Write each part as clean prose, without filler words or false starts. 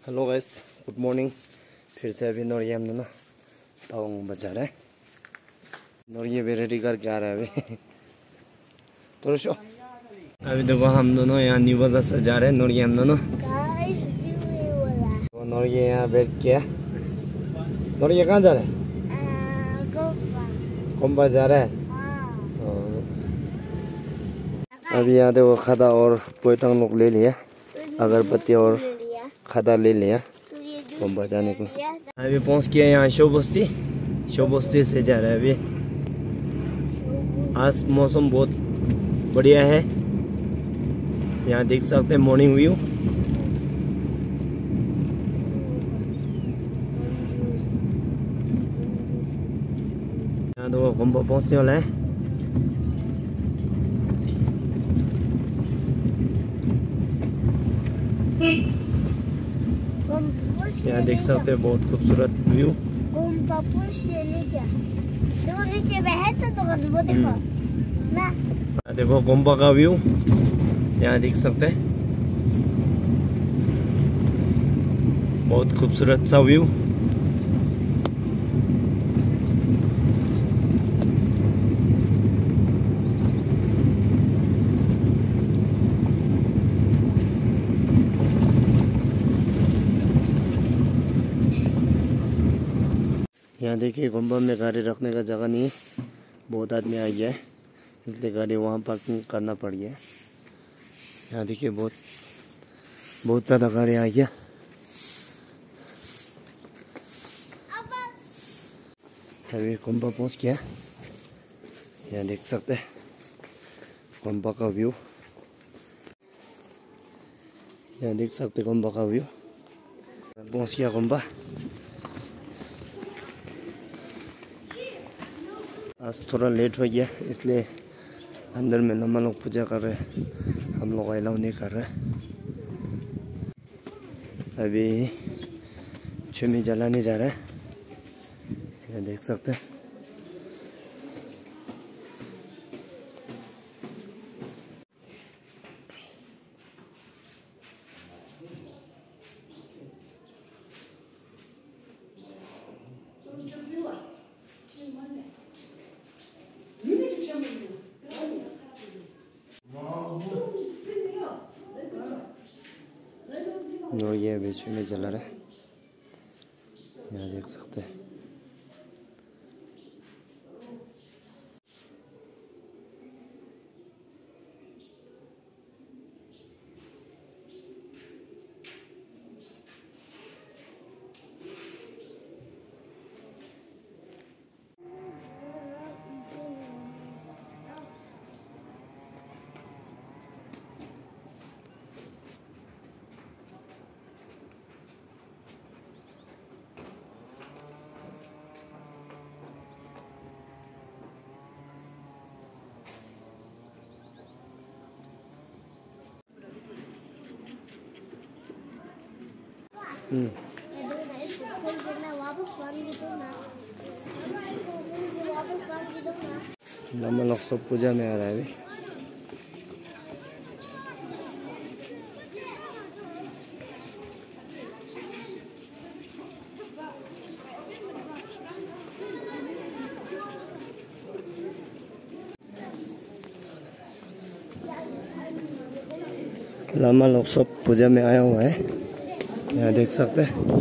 Hello guys, good morning. फिर से अभी नौरिया में ना तावंग बजा रहा है। नौरिया भी रेडी करके आ रहा है अभी। तो शो अभी देखो हम दोनों यहाँ न्यू बाजार से जा रहे हैं। नौरिया हम दोनों तो नौरिया यहाँ बैठ के नौरिया कहाँ जा रहा है? कोम्बा जा रहा है। अभी यहाँ देखो खदा और पोइतंग लोग ले लिया, अगरबत्ती और खदा ले लिया कोम्बा जाने को। अभी पहुँच गया यहाँ शो बस्ती से जा रहा है अभी। आज मौसम बहुत बढ़िया है, यहाँ देख सकते हैं मॉर्निंग व्यू। यहाँ तो कोम्बा पहुँचने वाला है। यहाँ देख सकते हैं बहुत खूबसूरत व्यू। देखो गोम्बा का व्यू यहाँ देख सकते हैं, बहुत खूबसूरत सा व्यू। यहाँ देखिए गोम्बा में गाड़ी रखने का जगह नहीं है, बहुत आदमी आ गया है इसलिए गाड़ी वहाँ पार्किंग करना पड़ गया। यहाँ देखिए बहुत ज़्यादा गाड़ी आ गया। अभी गोम्बा पहुँच गया। यहाँ देख सकते हैं गोम्बा का व्यू। यहाँ देख सकते गोम्बा का व्यू। पहुँच गया गोम्बा। आज थोड़ा लेट हो गया इसलिए अंदर में लम्बा लोग पूजा कर रहे हैं, हम लोग अलाउ नहीं कर रहे। अभी छुमी जलाने जा रहा है, ये देख सकते हैं। नो ये बीच में जला रहा है, यहाँ देख सकते हैं। लम्बा लोग सब पूजा में आ रहा है अभी। लम्बा लोग सब पूजा में आया हुआ है, यहाँ देख सकते हैं।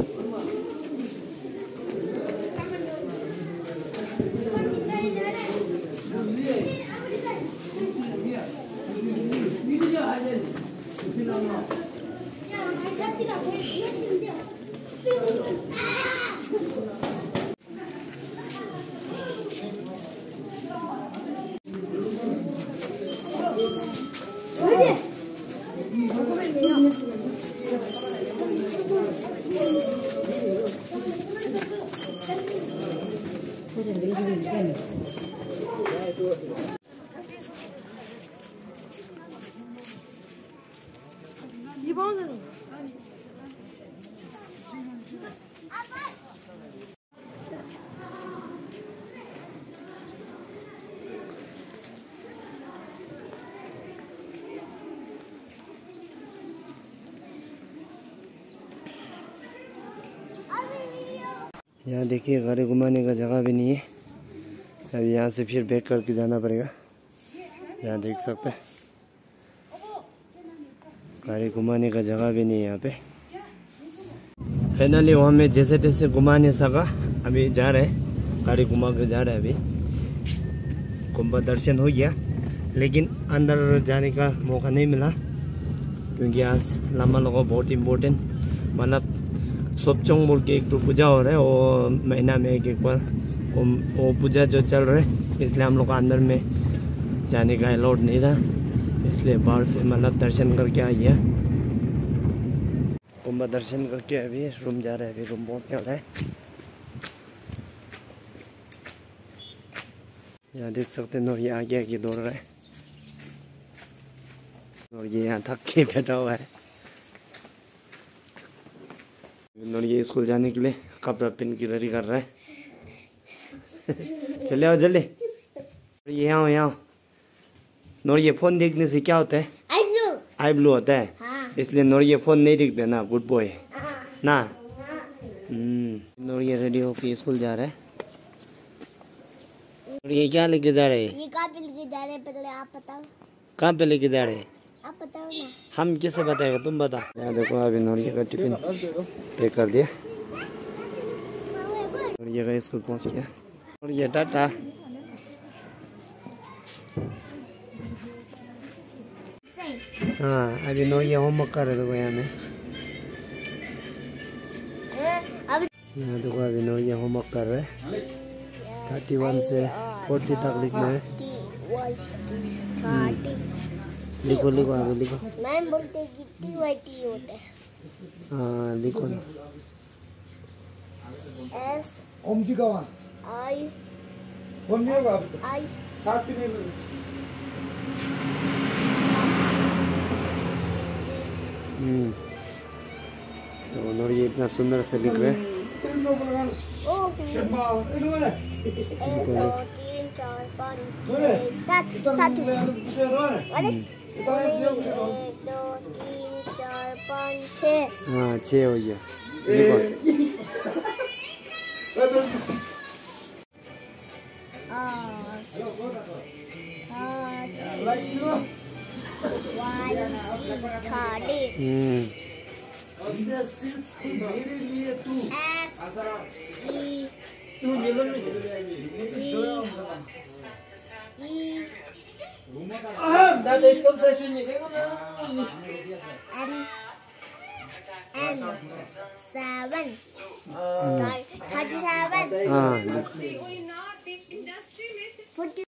यहाँ देखिए गाड़ी घुमाने का जगह भी नहीं है। अब यहाँ से फिर बैक करके जाना पड़ेगा। यहाँ देख सकते हैं गाड़ी घुमाने का जगह भी नहीं है यहाँ पे। फाइनली वहाँ में जैसे तैसे घुमा नहीं सका, अभी जा रहे हैं, गाड़ी घुमा के जा रहे हैं। अभी कुंभ दर्शन हो गया, लेकिन अंदर जाने का मौका नहीं मिला क्योंकि आज लामा लोगों बहुत इम्पोर्टेंट, मतलब सोपचोंग बोल के एक तो पूजा हो रहा है, वो महीना में एक बार वो पूजा जो चल रहा है, इसलिए हम लोग अंदर में जाने का अलाउड नहीं था, इसलिए बाहर से मतलब दर्शन करके आ गया। कुंभ दर्शन करके अभी रूम जा रहे हैं, अभी रूम पहुँचने वाला है। यहाँ देख सकते हैं नौरिया आगे आगे दौड़ रहा है और ये यहाँ थक के बैठा हुआ है। नौरिया स्कूल जाने के लिए कपड़ा पहन के रेडी कर रहा है। चले आओ जल्दी, ये यहाँ नौरिया फोन देखने से क्या होता है? आई ब्लू होता है। हाँ। इसलिए नौरिया फोन नहीं देखते ना, गुड बॉय ना। नौरिया रेडी होके स्कूल जा रहा है। ये क्या लेके जा रहे हैं? ये कहाँ पे लेके जा रहे हैं पहले आप बताओ। कहाँ पे लेके जा रहे हैं? आप बताओ ना। हम कैसे बताएगा, तुम बता। यहाँ देखो अभी नौरिया का टिफिन पैक कर दिया। नौरिया का स्कूल पहुँच गया। नौरिया टाटा। हाँ अभी नौरिया होमवर्क कर रहे थे यहाँ में। यहाँ देखो अभी नौरिया होमवर्क कर रहे हैं। 31 से 40 तक लिखना है। लिखो लिखो अभी लिखो। मैम बोलते हैं कि टी होता है। हाँ लिखो ना। S I तो नौरिया इतना सुंदर से लिख रहे हैं। 1 2 3 4 5 6 7 हाँ 6 हो गया। लिखो। मेरे लिए तू N 7 37